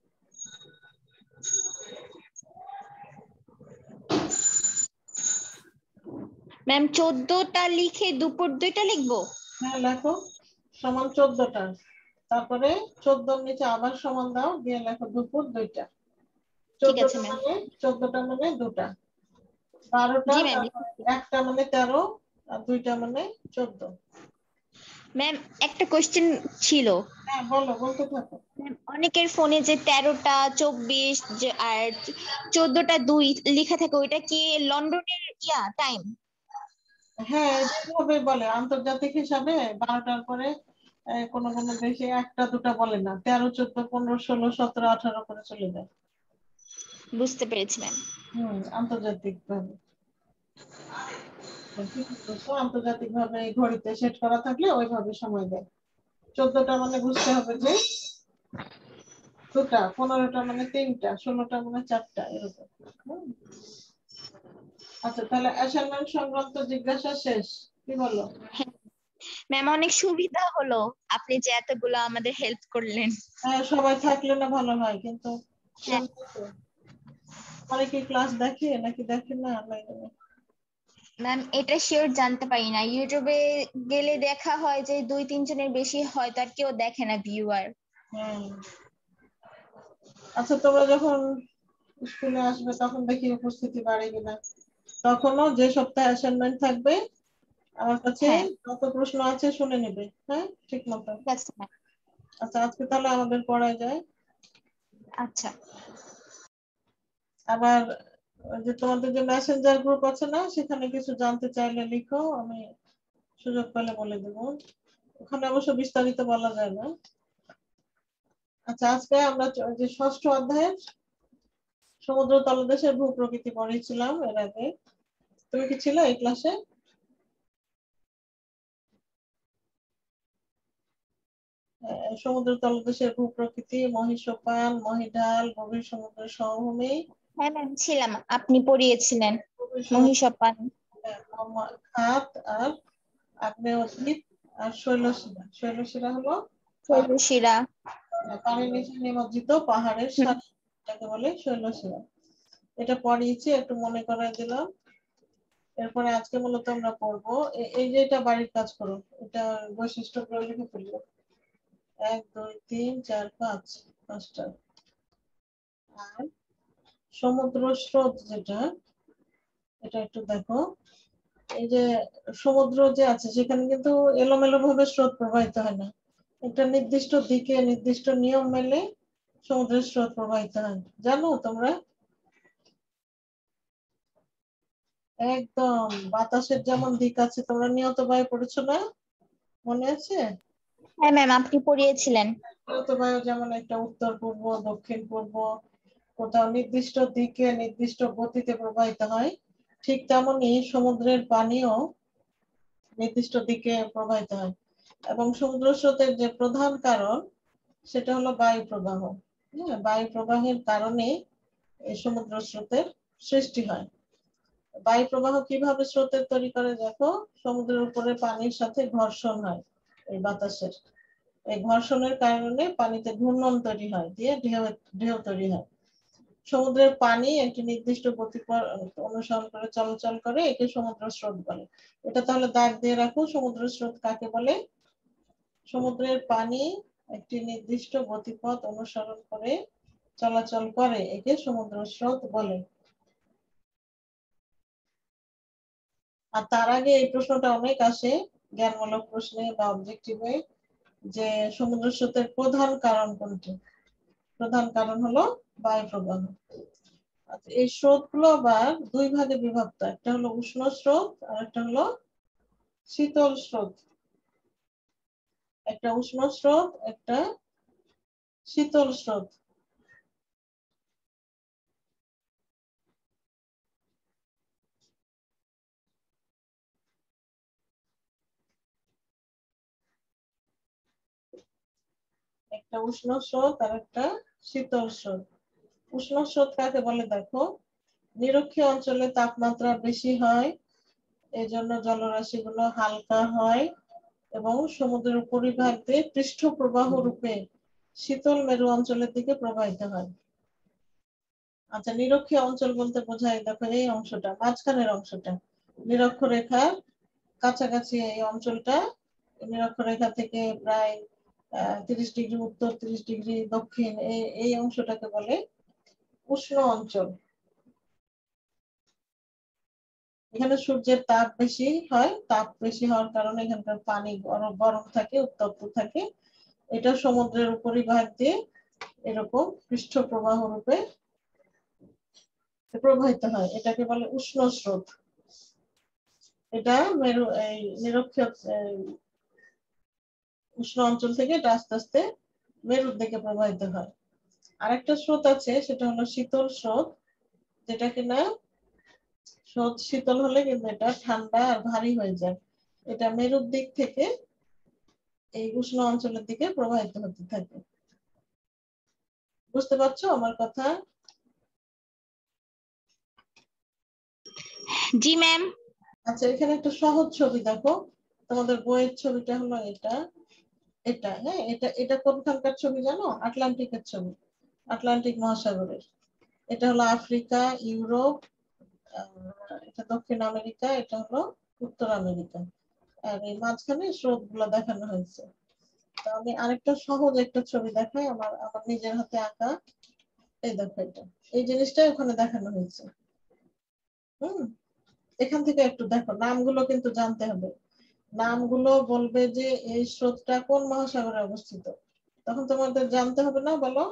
ম্যাম চোদ্দটা লিখে দুপুর দুইটা লিখবো? হ্যাঁ লেখো সমান চোদ্দটা, তারপরে চোদ্দোর নিচে আবার সমান দাও, দিয়ে লেখো দুপুর দুইটা। ঠিক আছে চোদ্দটা ম্যাম। মানে চোদ্দটা মানে দুটা, বারোটা জি ম্যাম। তারপরে একটা মানে তেরো, আর দুইটা মানে চোদ্দ। ম্যাম একটা কোশ্চেন ছিল। হ্যাঁ বলো, বলতে থাকো। অনেকের ফোনে যে তেরোটা চব্বিশ যে আর চোদ্দটা দুই লেখা থাকে ওইটা কি লন্ডনের ইয়া টাইম? হ্যাঁ যেভাবে বলে আন্তর্জাতিক হিসাবে বারোটার পরে কোন কোন দেশে একটা দুটা বলে না, তেরো চোদ্দ পনেরো ষোলো সতেরো আঠারো করে চলে যায়। বুঝতে পেরেছি ম্যাম। হম আন্তর্জাতিক ভাবে আন্তর্জাতিক ভাবে ঘড়িতে সেট করা থাকলে ওইভাবে সময় দেয়। চোদ্দটা মানে বুঝতে হবে যে দুটা, পনেরোটা মানে তিনটা, ষোলোটা মানে চারটা, এরকম। আচ্ছা তাহলে অ্যাসাইনমেন্ট সংক্রান্ত জিজ্ঞাসা শেষ, কি বলো? ম্যাম অনেক সুবিধা হলো, আপনি যে এতগুলো আমাদের হেল্প করলেন। হ্যাঁ সবাই থাকলে না ভালো হয়, কিন্তু পরে কি ক্লাস দেখে নাকি দেখে না? ম্যাম এটা শিওর জানতে পারি না, ইউটিউবে গেলে দেখা হয় যে দুই তিন জনের বেশি হয়, তার কেউ দেখে না ভিউয়ার। হ্যাঁ আচ্ছা তোমরা যখন স্কুলে আসবে তখন দেখি উপস্থিতি বাড়ে কিনা। তখনও যে সপ্তাহে অ্যাসাইনমেন্ট থাকবে আমার কাছে হ্যাঁ যত প্রশ্ন আছে শুনে নেবে, হ্যাঁ ঠিক মতো। ঠিক আছে ম্যাম। আচ্ছা আজকে তাহলে আমাদের পড়ায় যায়। আচ্ছা আবার ওই যে তোমাদের যে মেসেঞ্জার গ্রুপ আছে না, সেখানে কিছু জানতে চাইলে লিখো, আমি সুযোগ পেলে বলে দেবো। ওখানে অবশ্য বিস্তারিত বলা যায় না। আচ্ছা আজকে আমরা যে ষষ্ঠ অধ্যায়ের সমুদ্র তলদেশের ভূ প্রকৃতি পড়েছিলাম এর আগে। তুমি কি ছিল এই ক্লাসে? সমুদ্র তলদেশের ভূ প্রকৃতি, মহীসোপান, মহীঢাল, গভীর সমুদ্রের সমভূমি, হ্যাঁ ম্যাম ছিলাম, আপনি পড়িয়েছিলেন গভীর সমুদ্র মহিষপান। খাত আর আগ্নেয়দ্বীপ আর শৈলশিরা। শৈলশিরা হলো শৈলশিরা। পানির নিচে নিমজ্জিত পাহাড়ের হুম। সারি, এটাকে বলে শৈলশিরা। এটা পড়িয়েছি, একটু মনে করাই দিলাম। এরপরে আজকে মূলত আমরা পড়বো এই যে এটা বাড়ির কাজ করো, এটা বৈশিষ্ট্যগুলো লিখে ফেলবো। এক দুই তিন চার পাঁচ, পাঁচটা। আর সমুদ্র স্রোত যেটা, এটা একটু দেখো। এই যে সমুদ্র যে আছে সেখানে কিন্তু এলোমেলো ভাবে স্রোত প্রবাহিত হয় না, একটা নির্দিষ্ট দিকে নির্দিষ্ট নিয়ম মেনে সমুদ্রের স্রোত প্রবাহিত হয়, জানো তোমরা? একদম বাতাসের যেমন দিক আছে, তোমরা নিয়ত বায়ু পড়েছো না, মনে আছে? হ্যাঁ ম্যাম আপনি পড়িয়েছিলেন। নিয়ত বায়ু যেমন একটা উত্তর পূর্ব দক্ষিণ পূর্ব কোথাও নির্দিষ্ট দিকে নির্দিষ্ট গতিতে প্রবাহিত হয়, ঠিক তেমনি সমুদ্রের পানিও নির্দিষ্ট দিকে প্রবাহিত হয়। এবং সমুদ্র স্রোতের যে প্রধান কারণ সেটা হলো বায়ু প্রবাহ। হ্যাঁ বায়ু প্রবাহের কারণে এই সমুদ্র স্রোতের সৃষ্টি হয়। বায়ু প্রবাহ কিভাবে স্রোতের তৈরি করে দেখো, সমুদ্রের উপরে পানির সাথে ঘর্ষণ হয় এই বাতাসের, এই ঘর্ষণের কারণে পানিতে ঘূর্ণন তৈরি হয়, দিয়ে ঢেউ ঢেউ তৈরি হয়। সমুদ্রের পানি একটি নির্দিষ্ট গতিপথ অনুসরণ করে চলাচল করে, একে সমুদ্র স্রোত বলে। এটা তাহলে দাগ দিয়ে রাখো, সমুদ্র স্রোত কাকে বলে? সমুদ্রের পানি একটি নির্দিষ্ট গতিপথ অনুসরণ করে চলাচল করে, একে সমুদ্র স্রোত বলে। আর তার আগে এই প্রশ্নটা অনেক আসে জ্ঞানমূলক প্রশ্নে বা অবজেক্টিভে, যে সমুদ্র স্রোতের প্রধান কারণ কোনটি? প্রধান কারণ হলো বায়ু প্রবাহ। আচ্ছা এই স্রোত গুলো আবার দুই ভাগে বিভক্ত, একটা হলো উষ্ণ স্রোত আর একটা হলো শীতল স্রোত। একটা উষ্ণ স্রোত একটা শীতল স্রোত। একটা উষ্ণ স্রোত আর একটা শীতল স্রোত। উষ্ণ স্রোত কাকে বলে দেখো, নিরক্ষীয় অঞ্চলে তাপমাত্রা বেশি হয়, এই জন্য জলরাশি গুলো হালকা হয় এবং সমুদ্রের উপরিভাগ দিয়ে পৃষ্ঠ প্রবাহ রূপে শীতল মেরু অঞ্চলের দিকে প্রবাহিত হয়। আচ্ছা নিরক্ষীয় অঞ্চল বলতে বোঝায় দেখো এই অংশটা, মাঝখানের অংশটা, নিরক্ষরেখার কাছাকাছি এই অঞ্চলটা, নিরক্ষরেখা থেকে প্রায় আহ তিরিশ ডিগ্রি উত্তর তিরিশ ডিগ্রি দক্ষিণ, এই এই অংশটাকে বলে উষ্ণ অঞ্চল। এখানে সূর্যের তাপ বেশি হয়, তাপ বেশি হওয়ার কারণে এখানকার পানি গরম গরম থাকে, উত্তপ্ত থাকে, এটা সমুদ্রের উপরিভাগ দিয়ে এরকম পৃষ্ঠ প্রবাহ রূপে প্রবাহিত হয়, এটাকে বলে উষ্ণ স্রোত। এটা মেরু এই নিরক্ষীয় উষ্ণ অঞ্চল থেকে এটা আস্তে আস্তে মেরুর দিকে প্রবাহিত হয়। আরেকটা স্রোত আছে, সেটা হলো শীতল স্রোত, যেটা কিনা স্রোত শীতল হলে কিন্তু এটা ঠান্ডা আর ভারী হয়ে যায়। এটা মেরুর দিক থেকে এই উষ্ণ অঞ্চলের দিকে প্রবাহিত হতে থাকে। বুঝতে পারছো আমার কথা? জি ম্যাম। আচ্ছা, এখানে একটা সহজ ছবি দেখো, তোমাদের বইয়ের ছবিটা হলো এটা এটা হ্যাঁ, এটা এটা কোনখানকার ছবি জানো? আটলান্টিকের ছবি, আটলান্টিক মহাসাগরের। এটা হলো আফ্রিকা, ইউরোপ, এটা দক্ষিণ আমেরিকা, এটা হলো উত্তর আমেরিকা। আর এই মাঝখানে স্রোত গুলো দেখানো হয়েছে। তো আমি আরেকটা সহজ একটা ছবি দেখাই, আমার আমার নিজের হাতে আঁকা। এই দেখো, এটা এই জিনিসটা ওখানে দেখানো হয়েছে। হুম, এখান থেকে একটু দেখো, নামগুলো কিন্তু জানতে হবে। নামগুলো বলবে যে এই স্রোতটা কোন মহাসাগরে অবস্থিত, তখন তোমাদের জানতে হবে না? বলো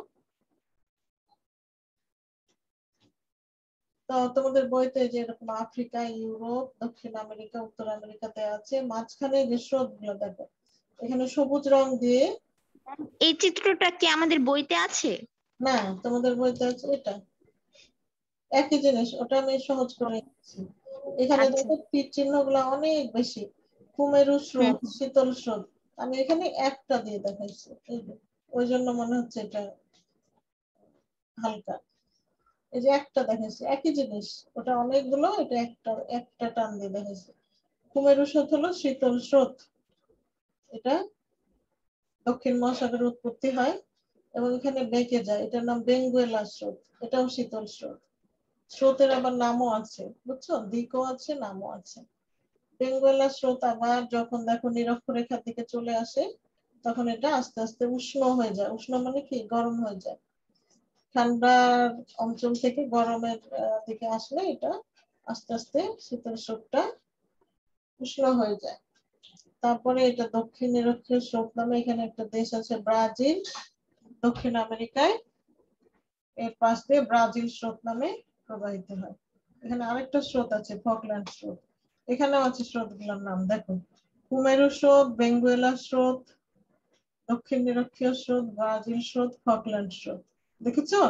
তো। তোমাদের বইতে যে এরকম আফ্রিকা, ইউরোপ, দক্ষিণ আমেরিকা, উত্তর আমেরিকাতে আছে, মাঝখানে যে স্রোত গুলো দেখো, এখানে সবুজ রং দিয়ে। এই চিত্রটা কি আমাদের বইতে আছে? না, তোমাদের বইতে আছে এটা একই জিনিস, ওটা আমি সহজ করে দিচ্ছি। এখানে আচ্ছা। দেখো তীর চিহ্ন গুলা অনেক বেশি। কুমেরু হুম স্রোত, শীতল স্রোত, আমি এখানে একটা দিয়ে দেখাইছি, ওই জন্য মনে হচ্ছে এটা হালকা। এই যে একটা দেখাইছি, একই জিনিস, ওটা অনেকগুলো, এটা একটা একটা টান দিয়ে দেখাইছি। কুমেরু স্রোত হলো শীতল স্রোত, এটা দক্ষিণ মহাসাগরে উৎপত্তি হয় এবং এখানে বেঁকে যায়, এটার নাম বেঙ্গুয়েলা স্রোত, এটাও শীতল স্রোত। স্রোতের আবার নামও আছে, বুঝছো, দিকও আছে, নামও আছে। বেঙ্গুয়েলা স্রোত আবার যখন দেখো নিরক্ষরেখার দিকে চলে আসে, তখন এটা আস্তে আস্তে উষ্ণ হয়ে যায়। উষ্ণ মানে কি? গরম হয়ে যায়। ঠান্ডার অঞ্চল থেকে গরমের দিকে আসলে এটা আস্তে আস্তে শীতল স্রোতটা উষ্ণ হয়ে যায়। তারপরে এটা দক্ষিণ নিরক্ষীয় স্রোত নামে, এখানে একটা দেশ আছে ব্রাজিল, দক্ষিণ আমেরিকায়, এর পাশ দিয়ে ব্রাজিল স্রোত নামে প্রবাহিত হয়। এখানে আরেকটা স্রোত আছে ফকল্যান্ড স্রোত, এখানেও আছে স্রোতগুলোর নাম দেখো, কুমেরু স্রোত, বেঙ্গুয়েলা স্রোত, দক্ষিণ নিরক্ষীয় স্রোত, ব্রাজিল স্রোত, ফকল্যান্ড স্রোত। দেখেছো?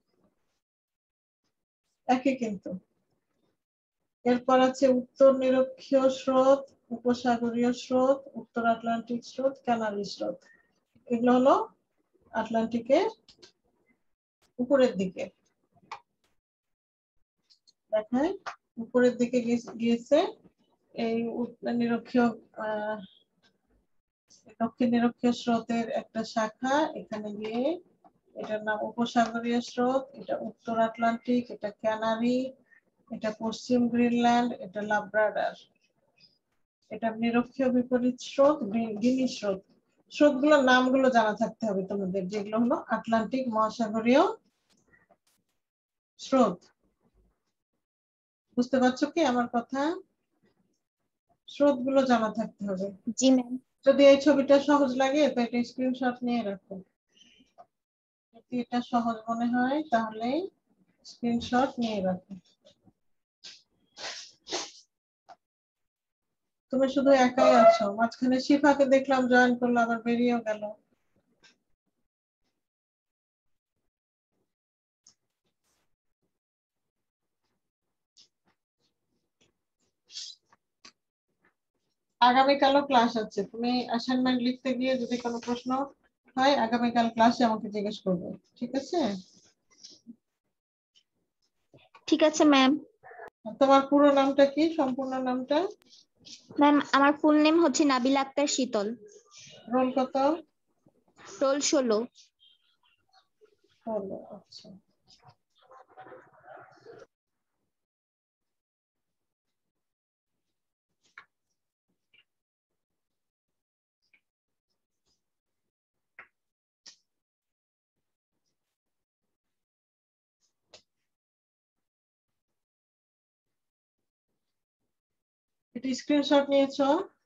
একই কিন্তু। এরপর আছে উত্তর নিরক্ষীয় স্রোত, উপসাগরীয় স্রোত, উত্তর আটলান্টিক স্রোত, ক্যানারি স্রোত। এগুলো হলো আটলান্টিকের উপরের দিকে দেখায়, উপরের দিকে গিয়েছে। এই নিরক্ষীয় আহ দক্ষিণ নিরক্ষীয় স্রোতের একটা শাখা এখানে গিয়ে, এটার নাম উপসাগরীয় স্রোত, এটা উত্তর আটলান্টিক, এটা ক্যানারি, এটা পশ্চিম গ্রিনল্যান্ড, এটা লাব্রাডার। এটা নিরক্ষীয় বিপরীত স্রোত, গিনি স্রোত। স্রোতগুলোর নামগুলো জানা থাকতে হবে তোমাদের, যেগুলো হলো আটলান্টিক মহাসাগরীয় স্রোত। বুঝতে পারছো কি আমার কথা? স্রোতগুলো জানা থাকতে হবে। জি ম্যাম। যদি এই ছবিটা সহজ লাগে তো এটা স্ক্রিনশট নিয়ে রাখো। যদি এটা সহজ মনে হয় তাহলে স্ক্রিনশট নিয়ে রাখো। তুমি শুধু একাই আছো, মাঝখানে শিফাকে দেখলাম জয়েন করলো, আবার বেরিয়েও গেল। আগামীকালও ক্লাস আছে, তুমি অ্যাসাইনমেন্ট লিখতে গিয়ে যদি কোনো প্রশ্ন হয় আগামীকাল ক্লাসে আমাকে জিজ্ঞেস করবে, ঠিক আছে? ঠিক আছে ম্যাম। তোমার পুরো নামটা কি, সম্পূর্ণ নামটা? ম্যাম আমার ফুল নেম হচ্ছে নাবিলা আক্তার শীতল। রোল কত? রোল ষোলো। ষোলো, আচ্ছা। এটা স্ক্রিনশট নিয়েছো?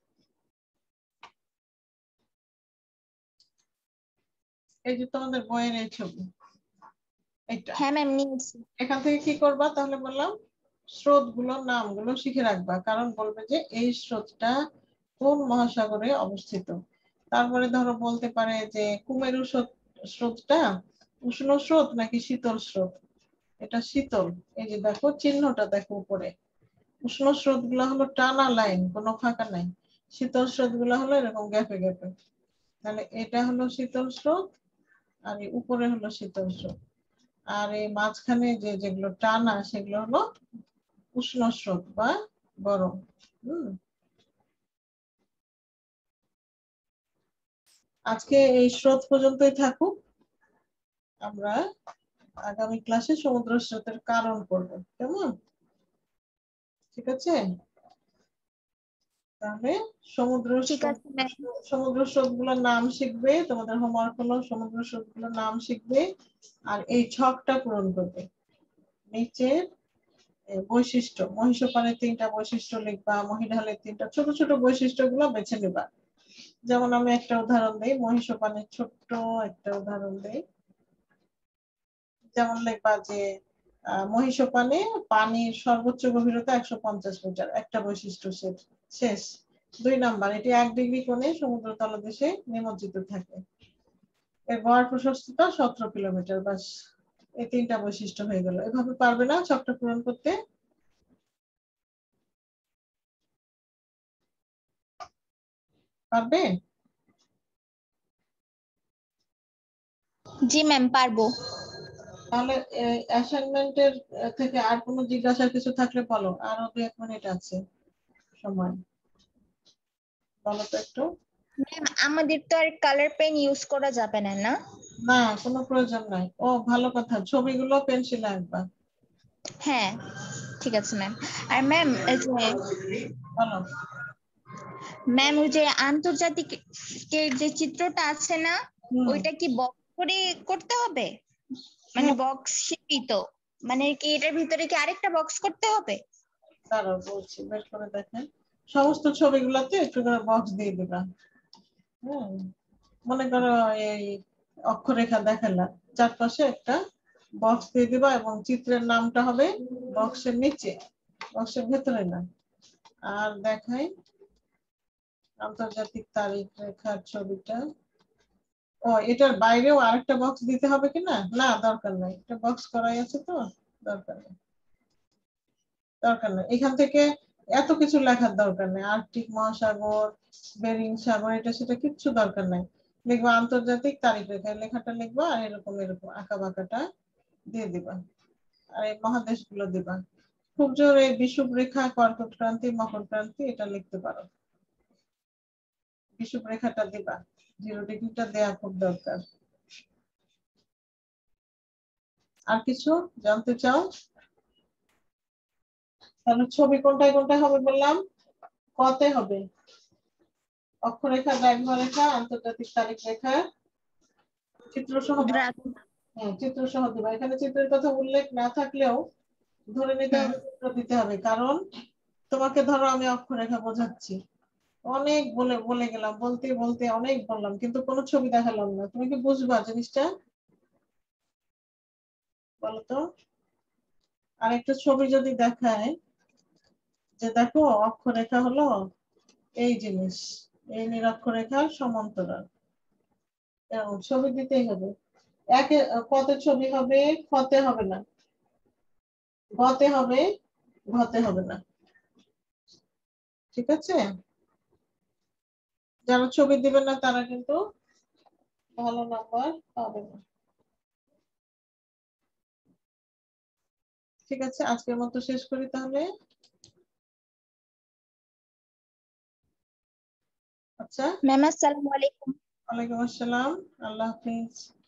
এই যে তোমাদের বইয়ের এই ছবি, এটা হ্যাঁ ম্যাম নিয়েছি। এখান থেকে কি করবা তাহলে বললাম? স্রোতগুলোর নামগুলো শিখে রাখবা, কারণ বলবে যে এই স্রোতটা কোন মহাসাগরে অবস্থিত। তারপরে ধরো বলতে পারে যে কুমেরু স্রোতটা উষ্ণ স্রোত নাকি শীতল স্রোত। এটা শীতল, এই যে দেখো চিহ্নটা দেখো উপরে। উষ্ণ স্রোত গুলা হলো টানা লাইন, কোনো ফাঁকা নাই। শীতল স্রোত গুলা হলো এরকম গ্যাপে গ্যাপে। তাহলে এটা হলো শীতল স্রোত, আর এই উপরে হলো শীতল স্রোত, আর এই মাঝখানে যে যেগুলো টানা সেগুলো হলো উষ্ণ স্রোত বা গরম। হম আজকে এই স্রোত পর্যন্তই থাকুক, আমরা আগামী ক্লাসে সমুদ্র স্রোতের কারণ পড়বো, কেমন? ঠিক আছে, তাহলে সমুদ্র ঠিক আছে ম্যাম। সমুদ্র স্রোত গুলোর নাম শিখবে, তোমাদের হোমওয়ার্ক হলো সমুদ্র স্রোত গুলোর নাম শিখবে আর এই ছকটা পূরণ করবে। নিচের বৈশিষ্ট্য, মহিষপানের তিনটা বৈশিষ্ট্য লিখবা, মহিঢালের তিনটা ছোট ছোট বৈশিষ্ট্য গুলো বেছে নিবা। যেমন আমি একটা উদাহরণ দিই, মহিষপানের ছোট্ট একটা উদাহরণ দিই। যেমন লিখবা যে মহিষপানে পানির সর্বোচ্চ গভীরতা একশো পঞ্চাশ মিটার, একটা বৈশিষ্ট্য শেষ। দুই নাম্বার, এটি এক ডিগ্রি কোণে সমুদ্র তলদেশে নিমজ্জিত থাকে, এর গড় প্রশস্ততা সতেরো কিলোমিটার। বাস, এই তিনটা বৈশিষ্ট্য হয়ে গেল। এভাবে পারবে না ছকটা পূরণ করতে? পারবে? জি ম্যাম, পারবো। তাহলে অ্যাসাইনমেন্টের থেকে আর কোনো জিজ্ঞাসার কিছু থাকলে বলো, আরো দু এক মিনিট আছে সময়, বলো তো একটু। ম্যাম আমাদের তো আর কালার পেন ইউজ করা যাবে না, না? না, কোনো প্রয়োজন নাই। ও ভালো কথা, ছবিগুলো পেন্সিলে আঁকবা। হ্যাঁ ঠিক আছে ম্যাম। আর ম্যাম এই যে বলো। ম্যাম ওই যে আন্তর্জাতিক যে চিত্রটা আছে না, হুম। ওইটা কি বক্স করে করতে হবে? মানে হ্যাঁ, বক্স শেপই তো, মানে কি এটার ভিতরে কি আরেকটা বক্স করতে হবে? দাঁড়াও বলছি, বের করে দেখেন। সমস্ত ছবিগুলোতে একটু করে বক্স দিয়ে দিবা। হম মনে করো এই অক্ষরেখা দেখালা, চারপাশে একটা বক্স দিয়ে দিবা এবং চিত্রের নামটা হবে বক্সের নিচে, বক্সের ভেতরে না। আর দেখাই আন্তর্জাতিক তারিখ রেখার ছবিটা। ও, এটার বাইরেও আরেকটা বক্স দিতে হবে কিনা? না, দরকার নাই, একটা বক্স করাই আছে তো, দরকার নেই দরকার নেই এখান থেকে এত কিছু লেখার দরকার নেই। আর্কটিক মহাসাগর, বেরিং সাগর, এটা সেটা কিচ্ছু দরকার নাই। লিখবা আন্তর্জাতিক তারিখ রেখা, লেখাটা লিখবা আর এরকম এরকম আঁকা বাঁকাটা দিয়ে দিবা, আর এই মহাদেশ গুলো দিবা। খুব জোরে বিষুব রেখা, কর্কট ক্রান্তি, মকর ক্রান্তি এটা লিখতে পারো। বিষুব রেখাটা দিবা, জিরো ডিগ্রিটা দেয়া খুব দরকার। আর কিছু জানতে চাও? তাহলে ছবি কোনটায় কোনটায় হবে বললাম? কতে হবে অক্ষরেখা, দ্রাঘিমা রেখা, আন্তর্জাতিক তারিখ রেখা, চিত্র সহ। হ্যাঁ, চিত্র সহ দিবা। এখানে চিত্রের কথা উল্লেখ না থাকলেও ধরে নিতে হবে চিত্র দিতে হবে, কারণ তোমাকে ধরো আমি অক্ষরেখা বোঝাচ্ছি, অনেক বলে বলে গেলাম, বলতে বলতে অনেক বললাম, কিন্তু কোনো ছবি দেখালাম না, তুমি কি বুঝবা জিনিসটা? বলতো। আর একটা ছবি যদি দেখায় যে দেখো অক্ষরেখা হলো এই জিনিস, এই নিরক্ষরেখার সমান্তরাল, এরকম ছবি দিতেই হবে। একে কত ছবি হবে? ক্ষতে হবে না, গতে হবে, ঘতে হবে না। ঠিক আছে, যারা ছবি দিবে না তারা কিন্তু ভালো নাম্বার পাবে না। ঠিক আছে, আজকের মতো শেষ করি তাহলে। আচ্ছা, ম্যাম আসসালামু আলাইকুম। ওয়ালাইকুম আসসালাম, আল্লাহ হাফিজ।